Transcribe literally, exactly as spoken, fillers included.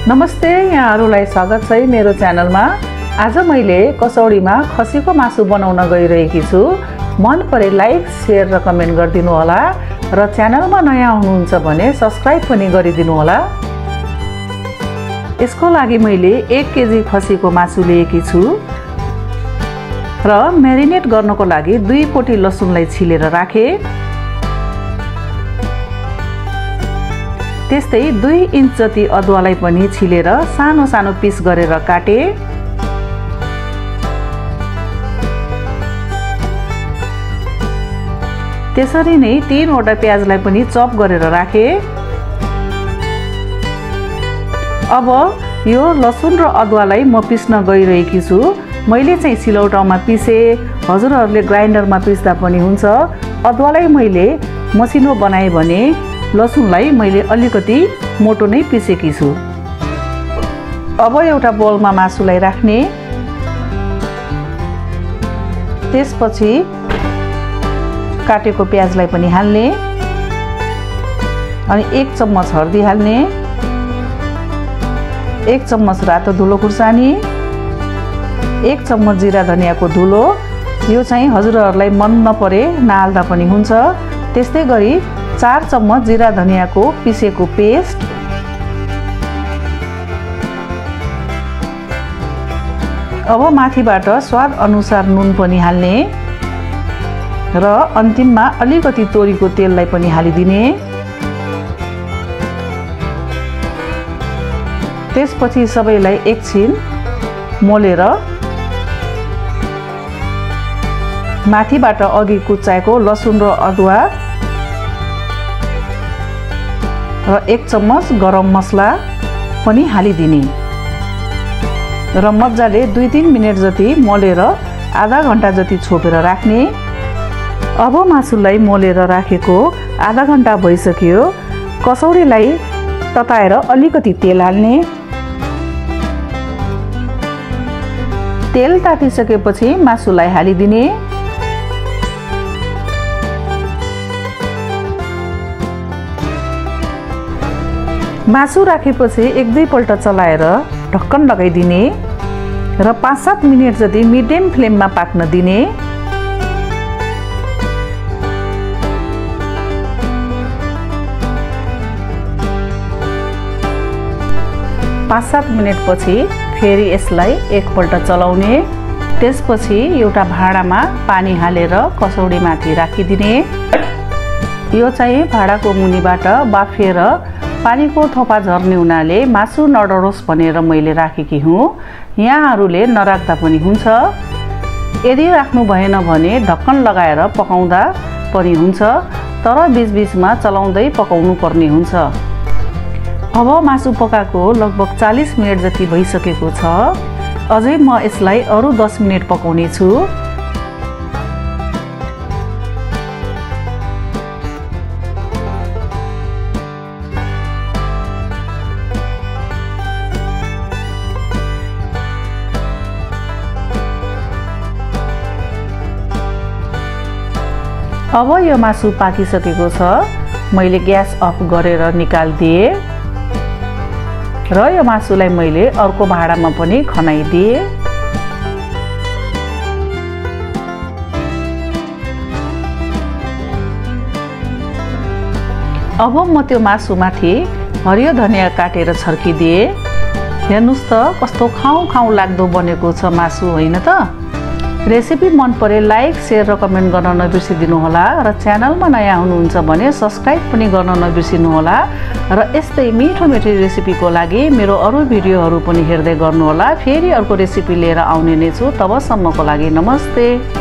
नमस्ते, यहाँहरूलाई स्वागत छ मेरो च्यानलमा। आज मैले कसौडीमा खसीको मासु बनाउन गइरहेकी छु। मन परे लाइक, शेयर र कमेन्ट गरिदिनु होला र च्यानलमा नयाँ हुनुहुन्छ भने सब्स्क्राइब पनि गरिदिनु होला। यसको लागि मैले एक केजी खसीको मासु लिएकी छु र म्यारिनेट गर्नको लागि दुई पोटी लसुनलाई छिलेर राखे। त्यस्तै दुई इन्च जति अदुवालाई पनि छिलेर सानो सानो पिस गरेर काटे। त्यसरी नै तीनवटा प्याजलाई पनि चप गरेर राखे। अब यो लसुन र अदुवालाई म पिस्न गइरहेकी छु। मैले चाहिँ सिलौटामा पिसे, हजुरहरूले ग्राइन्डरमा पिस्दा पनि हुन्छ। अदुवालाई मैले मसिनो बनाए भने लसुनलाई मैले अलिकति मोटो नै पिसेकी छु। अब एउटा बोलमा मासुलाई राख्ने, त्यसपछि काटेको प्याजलाई पनि हाल्ने अनि एक चम्मच हर्दी हाल्ने, एक चम्मच रातो धुलो खुर्सानी, एक चम्मच जिरा धनियाँको धुलो। यो चाहिँ हजुरहरूलाई मन नपरे नहाल्दा पनि हुन्छ। त्यस्तै गरी चार चम्मच जिरा धनियाँको पिसेको पेस्ट, अब माथिबाट स्वाद अनुसार नुन पनि हाल्ने र अन्तिममा अलिकति तोरीको तेललाई पनि हालिदिने। त्यसपछि सबैलाई एकछिन मोलेर माथिबाट अघि कुच्चाएको लसुन र अदुवा र एक चम्मच गरम मसला पनि हालिदिने र मजाले दुई तीन मिनट जति मोलेर आधा घन्टा जति छोपेर राख्ने। अब मासुलाई मोलेर राखेको आधा घन्टा भइसक्यो। कसौडीलाई तताएर अलिकति तेल हाल्ने। तेल तातिसकेपछि मासुलाई हालिदिने। मासु राखेपछि एक दुई पल्ट चलाएर ढक्कन लगाइदिने र पाँच सात मिनट जति मिडियम फ्लेममा पाक्न दिने। पाँच सात मिनटपछि फेरि यसलाई एकपल्ट चलाउने। त्यसपछि एउटा भाँडामा पानी हालेर कसौडीमाथि राखिदिने। यो चाहिँ भाँडाको मुनिबाट बाफिएर पानीको थोपा झर्ने हुनाले मासु नडरोस् भनेर मैले राखेकी हुँ। यहाँहरूले नराख्दा पनि हुन्छ। यदि राख्नु भएन भने ढक्कन लगाएर पकाउँदा पनि हुन्छ, तर बीचबीचमा चलाउँदै पकाउनु पर्ने हुन्छ। अब मासु पकाएको लगभग चालीस मिनट जति भइसकेको छ। अझै म यसलाई अरू दस मिनट पकाउने छु। अब यो मासु पाकिसकेको छ। मैले ग्यास अफ गरेर निकालिदिए र यो मासुलाई मैले अर्को भाँडामा पनि खनाइदिए। अब म त्यो मासुमाथि हरियो धनियाँ काटेर छर्किदिए। हेर्नुहोस् त कस्तो खाउँ खाउँ लाग्दो बनेको छ मासु, होइन त? रेसिपी मन परे लाइक, शेयर र कमेन्ट गर्न नबिर्सिदिनु होला र च्यानलमा नयाँ हुनुहुन्छ भने सब्स्क्राइब पनि गर्न नबिर्सिनु होला र यस्तै मिठो मिठो रेसिपीको लागि मेरो अरू भिडियोहरू पनि हेर्दै गर्नुहोला। फेरि अर्को रेसिपी लिएर आउने नै छु। तबसम्मको लागि नमस्ते।